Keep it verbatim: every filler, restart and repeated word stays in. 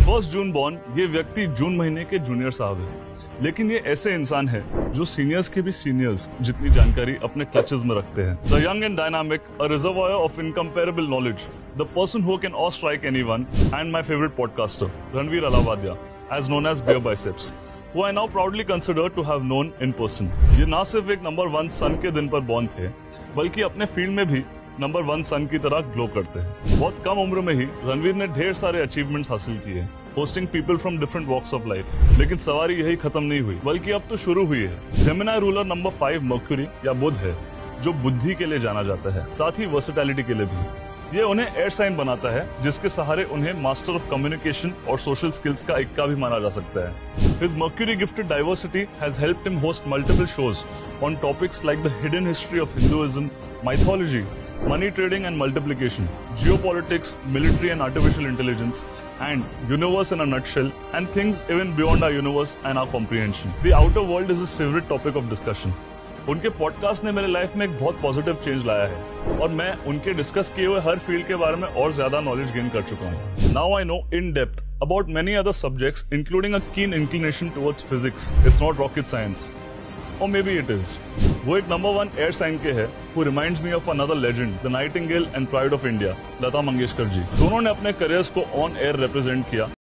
First June born ये व्यक्ति जून महीने के जूनियर साहब है, लेकिन ये ऐसे इंसान है जो सीनियर्स के भी सीनियर्स जितनी जानकारी अपने क्लचेस में रखते हैं। The young and dynamic, a reservoir of incomparable knowledge, the person who can all strike anyone, and my favourite podcaster Ranveer Allahbadia, as known as Bare Biceps, who I now proudly consider to have known in person. ये ना सिर्फ एक number one सन के दिन पर born थे, बल्कि अपने फील्ड में भी नंबर वन सन की तरह ग्लो करते हैं। बहुत कम उम्र में ही रणवीर ने ढेर सारे अचीवमेंट्स हासिल किए, hosting people from different walks of life. लेकिन सवारी यही खत्म नहीं हुई, बल्कि अब तो शुरू हुई है। Gemini ruler number five Mercury या बुध है, जो बुद्धि के लिए जाना जाता है, साथ ही वर्सेटैलिटी के लिए भी। ये उन्हें एयर साइन बनाता है, जिसके सहारे उन्हें मास्टर ऑफ कम्युनिकेशन और सोशल स्किल्स का इक्का भी माना जा सकता है। His Mercury gifted diversity has helped him host multiple shows on topics like the hidden history of Hinduism, mythology, money trading and multiplication, geopolitics, military and artificial intelligence, and universe in a nutshell, and things even beyond our universe and our comprehension. The outer world is his favorite topic of discussion. उनके podcast ने मेरे life में एक बहुत positive change लाया है और मैं उनके डिस्कस किए हुए हर फील्ड के बारे में और ज्यादा नॉलेज गेन कर चुका हूँ। Now I know in depth about many other subjects including a keen inclination towards physics. It's not rocket science, or maybe it is. वो एक नंबर वन एयर साइन के है, who reminds me of another legend, the Nightingale and Pride of India, Lata Mangeshkar ji. दोनों ने अपने careers को on air represent किया।